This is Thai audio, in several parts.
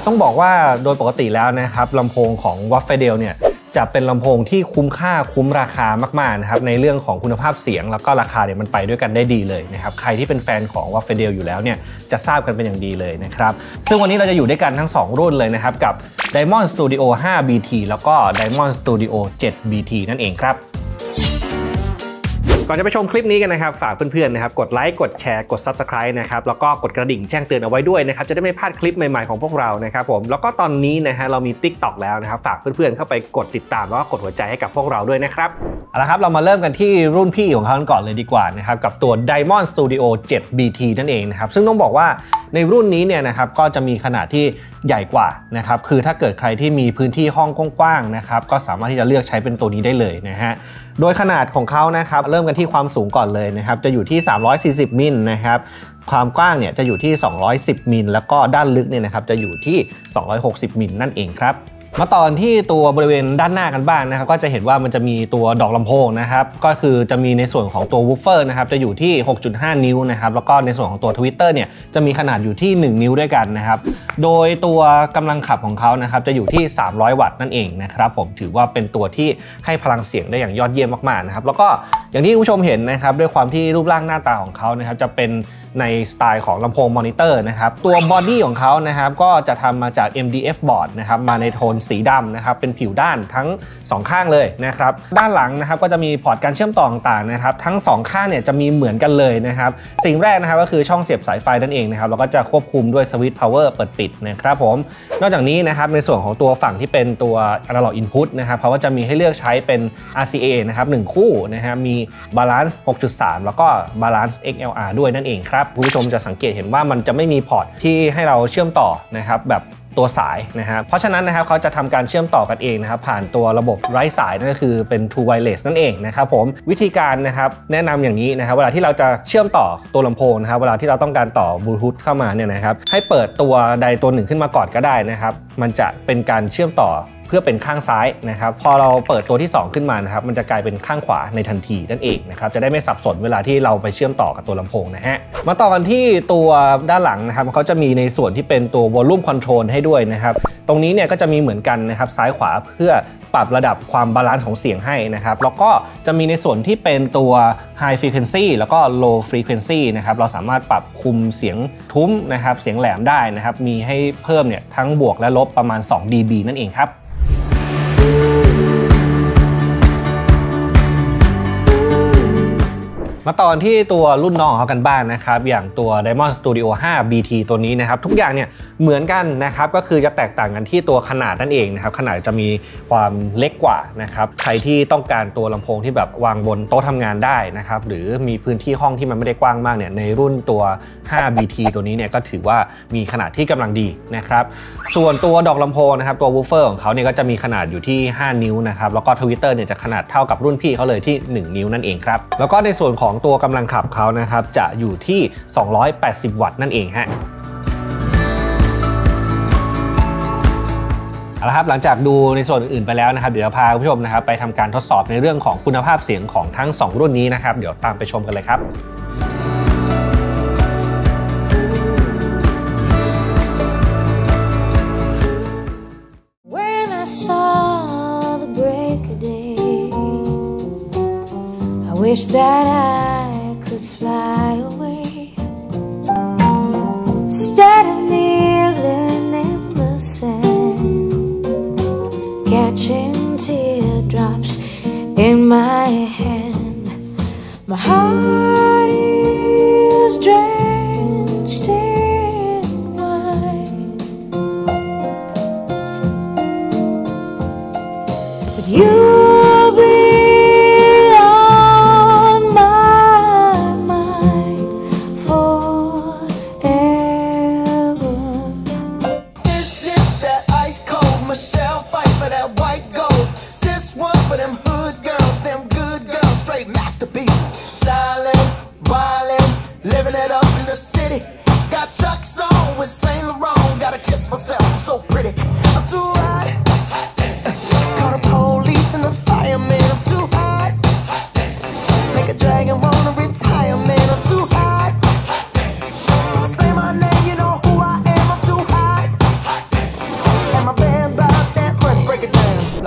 ต้องบอกว่าโดยปกติแล้วนะครับลำโพงของ Wafdel เนี่ยจะเป็นลำโพงที่คุ้มค่าคุ้มราคามากๆนะครับในเรื่องของคุณภาพเสียงแล้วก็ราคาเนี่ยมันไปด้วยกันได้ดีเลยนะครับใครที่เป็นแฟนของ Wafdel อยู่แล้วเนี่ยจะทราบกันเป็นอย่างดีเลยนะครับซึ่งวันนี้เราจะอยู่ด้วยกันทั้ง2รุ่นเลยนะครับกับ Diamond Studio 5 BT แล้วก็ Diamond Studio 7 BT นั่นเองครับก่อนจะไปชมคลิปนี้กันนะครับฝากเพื่อนๆนะครับกดไลค์กดแชร์กด Subscribe นะครับแล้วก็กดกระดิ่งแจ้งเตือนเอาไว้ด้วยนะครับจะได้ไม่พลาดคลิปใหม่ๆของพวกเรานะครับผมแล้วก็ตอนนี้นะฮะเรามี TikTok แล้วนะครับฝากเพื่อนๆเข้าไปกดติดตามแล้วก็กดหัวใจให้กับพวกเราด้วยนะครับเอาละครับเรามาเริ่มกันที่รุ่นพี่ของเขาก่อนเลยดีกว่านะครับกับตัว Diamond Studio 7 BT นั่นเองนะครับซึ่งต้องบอกว่าในรุ่นนี้เนี่ยนะครับก็จะมีขนาดที่ใหญ่กว่านะครับคือถ้าเกิดใครที่มีพื้นที่ห้องกว้างๆนะครับก็สามารถที่จะเลือกใช้เป็นตัวนี้ได้เลยนะฮะโดยขนาดของเขานะครับเริ่มกันที่ความสูงก่อนเลยนะครับจะอยู่ที่340มิลนะครับความกว้างเนี่ยจะอยู่ที่210มิลแล้วก็ด้านลึกเนี่ยนะครับจะอยู่ที่260มิลนั่นเองครับมาต่อที่ตัวบริเวณด้านหน้ากันบ้างนะครับก็จะเห็นว่ามันจะมีตัวดอกลำโพงนะครับก็คือจะมีในส่วนของตัววูฟเฟอร์นะครับจะอยู่ที่ 6.5 นิ้วนะครับแล้วก็ในส่วนของตัวทวิตเตอร์เนี่ยจะมีขนาดอยู่ที่1นิ้วด้วยกันนะครับโดยตัวกำลังขับของเขานะครับจะอยู่ที่300วัตต์นั่นเองนะครับผมถือว่าเป็นตัวที่ให้พลังเสียงได้อย่างยอดเยี่ยมมากๆนะครับแล้วก็อย่างที่คุณผู้ชมเห็นนะครับด้วยความที่รูปร่างหน้าตาของเขานะครับจะเป็นในสไตล์ของลำโพงมอนิเตอร์นะครับตัวบอดี้ของเขานะครับก็จะทำมาจาก MDF บอร์ดนะครับมาในโทนสีดำนะครับเป็นผิวด้านทั้ง2ข้างเลยนะครับด้านหลังนะครับก็จะมีพอร์ตการเชื่อมต่อต่างๆนะครับทั้ง2ข้างเนี่ยจะมีเหมือนกันเลยนะครับสิ่งแรกนะครับก็คือช่องเสียบสายไฟนั่นเองนะครับแล้วก็จะควบคุมด้วยสวิตช์พาวเวอร์เปิดปิดนะครับผมนอกจากนี้นะครับในส่วนของตัวฝั่งที่เป็นตัว Analog Input นะครับเขาก็จะมีให้เลือกใช้เป็น RCA นะครับ1คู่นะฮะมี Balance 6.3 แล้วก็ Balance XLR ด้วยนั่นเองครับคุณผู้ชมจะสังเกตเห็นว่ามันจะไม่มีพอร์ตที่ให้เราเชื่อมต่อนะครับแบบตัวสายนะครับเพราะฉะนั้นนะครับเขาจะทำการเชื่อมต่อกันเองนะครับผ่านตัวระบบไร้สายนั่นก็คือเป็น True Wireless นั่นเองนะครับผมวิธีการนะครับแนะนำอย่างนี้นะครับเวลาที่เราจะเชื่อมต่อตัวลำโพงนะครับเวลาที่เราต้องการต่อบลูทูธเข้ามาเนี่ยนะครับให้เปิดตัวใดตัวหนึ่งขึ้นมาก่อนก็ได้นะครับมันจะเป็นการเชื่อมต่อเพื่อเป็นข้างซ้ายนะครับพอเราเปิดตัวที่2ขึ้นมานะครับมันจะกลายเป็นข้างขวาในทันทีนั่นเองนะครับจะได้ไม่สับสนเวลาที่เราไปเชื่อมต่อกับตัวลำโพงนะฮะมาต่อกันที่ตัวด้านหลังนะครับเขาจะมีในส่วนที่เป็นตัว Volume Control ให้ด้วยนะครับตรงนี้เนี่ยก็จะมีเหมือนกันนะครับซ้ายขวาเพื่อปรับระดับความบาลานซ์ของเสียงให้นะครับแล้วก็จะมีในส่วนที่เป็นตัว High Frequency แล้วก็ Low Frequency นะครับเราสามารถปรับคุมเสียงทุ้มนะครับเสียงแหลมได้นะครับมีให้เพิ่มเนี่ยทั้งบวกและลบประมาณ2 dB นั่นเองครับมาต่อที่ตัวรุ่นน้องของเขากันบ้างนะครับอย่างตัว Diamond Studio 5 BT ตัวนี้นะครับทุกอย่างเนี่ยเหมือนกันนะครับก็คือจะแตกต่างกันที่ตัวขนาดนั่นเองนะครับขนาดจะมีความเล็กกว่านะครับใครที่ต้องการตัวลำโพงที่แบบวางบนโต๊ะทำงานได้นะครับหรือมีพื้นที่ห้องที่มันไม่ได้กว้างมากเนี่ยในรุ่นตัว5 BT ตัวนี้เนี่ยก็ถือว่ามีขนาดที่กำลังดีนะครับส่วนตัวดอกลำโพงนะครับตัววูฟเฟอร์ของเขาเนี่ยก็จะมีขนาดอยู่ที่5นิ้วนะครับแล้วก็ทวิตเตอร์เนี่ยจะขนาดเท่ากับรุ่นพี่เขาเลยที่1นิ้วนั่นเองครับแล้วก็ในส่วนของตัวกำลังขับเขานะครับจะอยู่ที่280วัตต์นั่นเองฮะเอาละครับหลังจากดูในส่วนอื่นไปแล้วนะครับเดี๋ยวจะพาคุณผู้ชมนะครับไปทำการทดสอบในเรื่องของคุณภาพเสียงของทั้ง2รุ่นนี้นะครับเดี๋ยวตามไปชมกันเลยครับ Wish that I could fly away instead of kneeling in the sand, catching teardrops in my hand. My heart is drenched in wine, but you'll be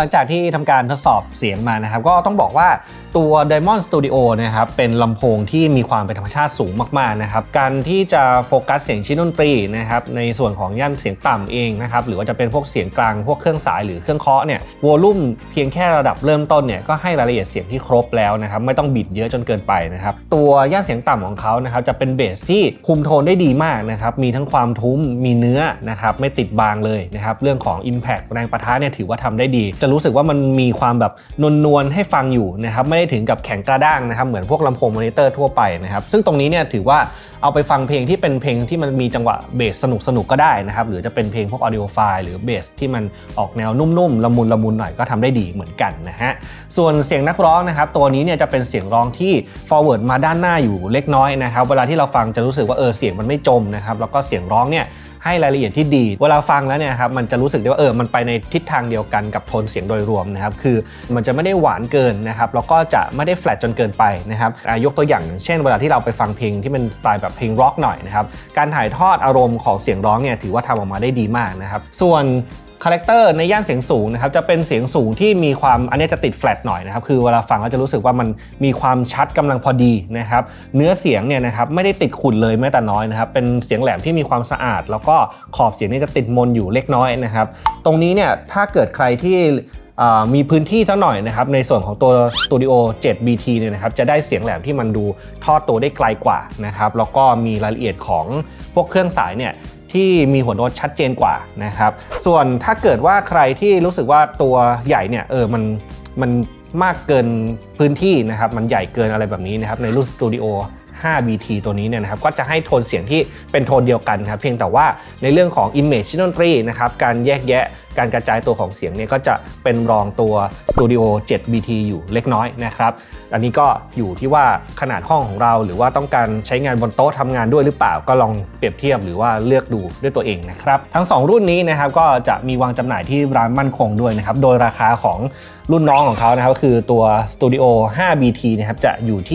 ลังจากที่ทำการทดสอบเสียงมานะครับก็ต้องบอกว่าตัว Diamond Studio นะครับเป็นลำโพงที่มีความเป็นธรรมชาติสูงมากๆนะครับการที่จะโฟกัสเสียงชิ้นดนตรีนะครับในส่วนของย่านเสียงต่ำเองนะครับหรือว่าจะเป็นพวกเสียงกลางพวกเครื่องสายหรือเครื่องเคาะเนี่ยวอลลุ่มเพียงแค่ระดับเริ่มต้นเนี่ยก็ให้รายละเอียดเสียงที่ครบแล้วนะครับไม่ต้องบิดเยอะจนเกินไปนะครับตัวย่านเสียงต่ำของเขานะครับจะเป็นเบสที่คุมโทนได้ดีมากนะครับมีทั้งความทุ้มมีเนื้อนะครับไม่ติดบางเลยนะครับเรื่องของ Impact แรงปะทะเนี่ยถือว่าทำได้ดีจะรู้สึกว่ามันมีความแบบนวลๆให้ฟังอยู่นะครับไม่ได้ถึงกับแข็งกระด้างนะครับเหมือนพวกลำโพงมอนิเตอร์ทั่วไปนะครับซึ่งตรงนี้เนี่ยถือว่าเอาไปฟังเพลงที่เป็นเพลงที่มันมีจังหวะเบสสนุกก็ได้นะครับหรือจะเป็นเพลงพวก audio file หรือเบสที่มันออกแนวนุ่มๆละมุนหน่อยก็ทำได้ดีเหมือนกันนะฮะส่วนเสียงนักร้องนะครับตัวนี้เนี่ยจะเป็นเสียงร้องที่ forward มาด้านหน้าอยู่เล็กน้อยนะครับเวลาที่เราฟังจะรู้สึกว่าเสียงมันไม่จมนะครับแล้วก็เสียงร้องเนี่ยให้รายละเอียดที่ดีเวลาฟังแล้วเนี่ยครับมันจะรู้สึกได้ว่ามันไปในทิศทางเดียวกันกับโทนเสียงโดยรวมนะครับคือมันจะไม่ได้หวานเกินนะครับแล้วก็จะไม่ได้แฟลตจนเกินไปนะครับยกตัวอย่างเช่นเวลาที่เราไปฟังเพลงที่เป็นสไตล์แบบเพลงร็อกหน่อยนะครับการถ่ายทอดอารมณ์ของเสียงร้องเนี่ยถือว่าทำออกมาได้ดีมากนะครับส่วนคาแรคเตอร์ในย่านเสียงสูงนะครับจะเป็นเสียงสูงที่มีความอันนี้จะติดแฟลตหน่อยนะครับคือเวลาฟังก็จะรู้สึกว่ามันมีความชัดกำลังพอดีนะครับเนื้อเสียงเนี่ยนะครับไม่ได้ติดขุ่นเลยแม้แต่น้อยนะครับเป็นเสียงแหลมที่มีความสะอาดแล้วก็ขอบเสียงนี่จะติดมนอยู่เล็กน้อยนะครับตรงนี้เนี่ยถ้าเกิดใครที่มีพื้นที่สักหน่อยนะครับในส่วนของตัว Studio 7 BT เนี่ยนะครับจะได้เสียงแหลมที่มันดูทอดตัวได้ไกลกว่านะครับแล้วก็มีรายละเอียดของพวกเครื่องสายเนี่ยที่มีหัวโน้ตชัดเจนกว่านะครับส่วนถ้าเกิดว่าใครที่รู้สึกว่าตัวใหญ่เนี่ยมันมากเกินพื้นที่นะครับมันใหญ่เกินอะไรแบบนี้นะครับในรุ่น Studio 5 BT ตัวนี้เนี่ยนะครับก็จะให้โทนเสียงที่เป็นโทนเดียวกันครับเพียงแต่ว่าในเรื่องของ Image ดนตรีนะครับการแยกแยะการกระจายตัวของเสียงเนี่ยก็จะเป็นรองตัว Studio 7 BT อยู่เล็กน้อยนะครับอันนี้ก็อยู่ที่ว่าขนาดห้องของเราหรือว่าต้องการใช้งานบนโต๊ะทำงานด้วยหรือเปล่าก็ลองเปรียบเทียบหรือว่าเลือกดูด้วยตัวเองนะครับทั้ง2รุ่นนี้นะครับก็จะมีวางจำหน่ายที่ร้านมั่นคงด้วยนะครับโดยราคาของรุ่นน้องของเขานะครับคือตัว Studio 5 BT นะครับจะอยู่ที่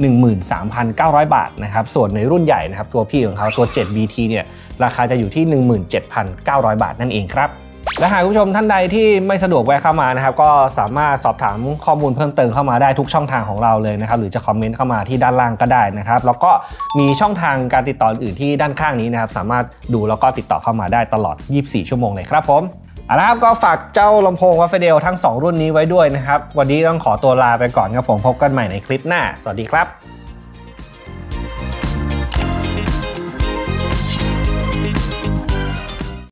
13,900 บาทนะครับส่วนในรุ่นใหญ่นะครับตัวพี่ของเขาตัว 7 BT เนี่ยราคาจะอยู่ที่ 17,900 บาทนั่นเองครับและหากผู้ชมท่านใดที่ไม่สะดวกแวะเข้ามานะครับก็สามารถสอบถามข้อมูลเพิ่มเติมเข้ามาได้ทุกช่องทางของเราเลยนะครับหรือจะคอมเมนต์เข้ามาที่ด้านล่างก็ได้นะครับแล้วก็มีช่องทางการติดต่ออื่นที่ด้านข้างนี้นะครับสามารถดูแล้วก็ติดต่อเข้ามาได้ตลอด24ชั่วโมงเลยครับผมเอาละครับก็ฝากเจ้าลำโพงวัฟเฟเดลทั้ง2รุ่นนี้ไว้ด้วยนะครับวันนี้ต้องขอตัวลาไปก่อนครับผมพบกันใหม่ในคลิปหน้าสวัสดีครับ